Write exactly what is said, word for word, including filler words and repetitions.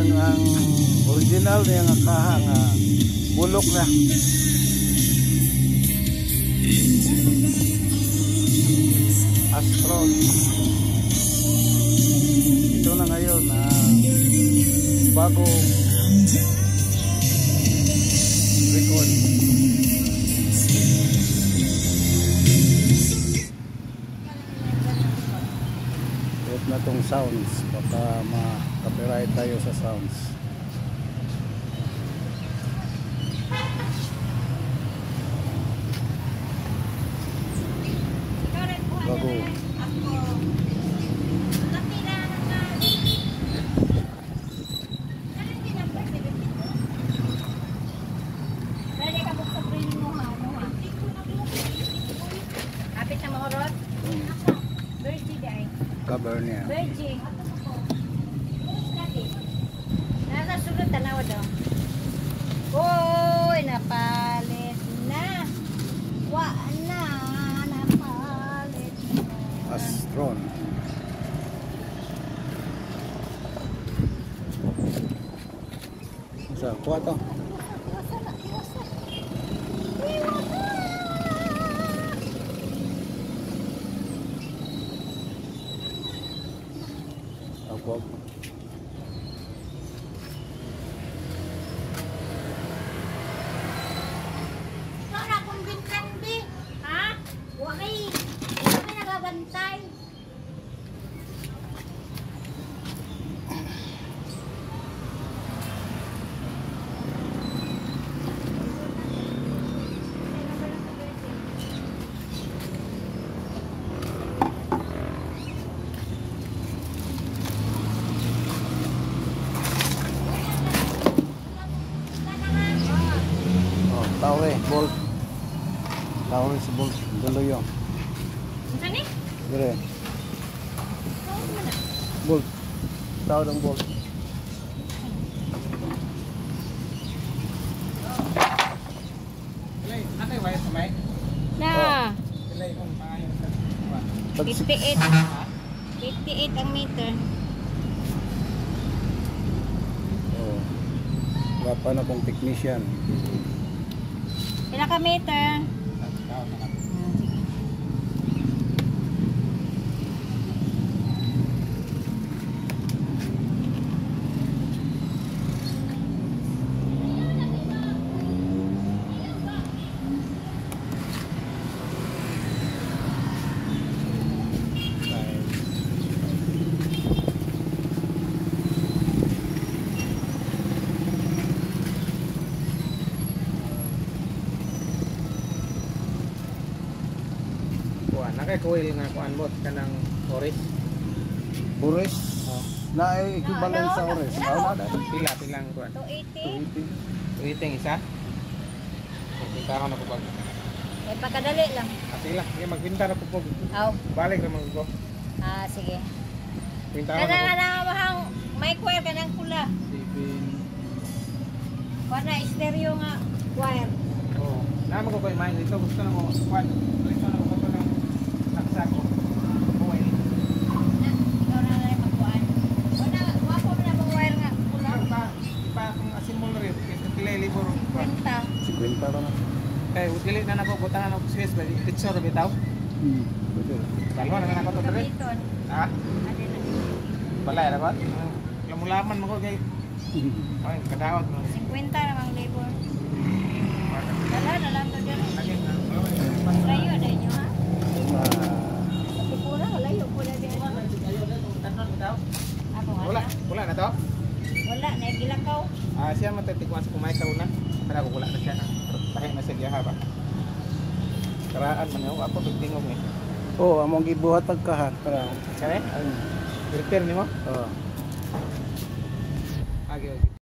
ang ang original niya nga kaha nga bulok na. Astron. Ito na ngayon ang bagong record. Ito na tong sounds, baka ma-copyright tayo sa sounds. Bago. Cover niya. Virgin. Nasa sulod tanaw daw. Oy, napalit na. Wa na, napalit na. Astron. Sa kuha to. Ako. Wala kong bintang di. Ha? Wakay. Hindi ka nagabantay. Tawe, bolt. Tawe si bolt. Dulo yung. Ano ni? Dire. Bolt. Tawe ng bolt. Na. fifty-eight. fifty-eight ang meter. Oh. Wala pa na kong technician. Ilang ka meter? Nakay coil nga kuan bot kanang oris. Oris. Oh. Na ay equivalent sa oris. Ah, na na. Pila pilang kuan. two eighty. two eighty. Waiting isa. Pinta ko na pupag. May pagkadali lang. Ati lang, sige magpinta na pupag. Aw. Balik na magpo. Ah, sige. Pinta ko Kada na. na mahang may coil ka ng pula. Para stereo nga wire. Oh. Naman ko koy mind dito gusto na ko kuan. Gusto na ko to ng saksak ko. Coil. Na, ikaw na lang magkuhan. Wala, wapo na bang wire nga pula. Pa, pa kung asimol rin kasi pilay libor kuan. Kwenta. fifty pa na. Kay utili na nako butangan og Swiss ba picture bitaw. Hmm. Betul. Balwa na nako to dere. Kapiton. Ha? Ano na? Balay ra ba? Lamulaman mo ko kay ay kadaot mo. fifty namang labor. Wala na lang to dyan. Lagi na. Layo na inyo ha? Ah. Kasi pura, layo pura din. Tanon bitaw. Ako nga Wala, na. wala na to. Wala, naigilakaw. Ah, siya matatikwan sa kumay sa una. Para ko wala na siya na. Tahi na siya giha ba. Karaan man ako ako bigtingog ni. Oh, among gibuhat pagkahan para. Kare? Repair nimo? Oh. Agi.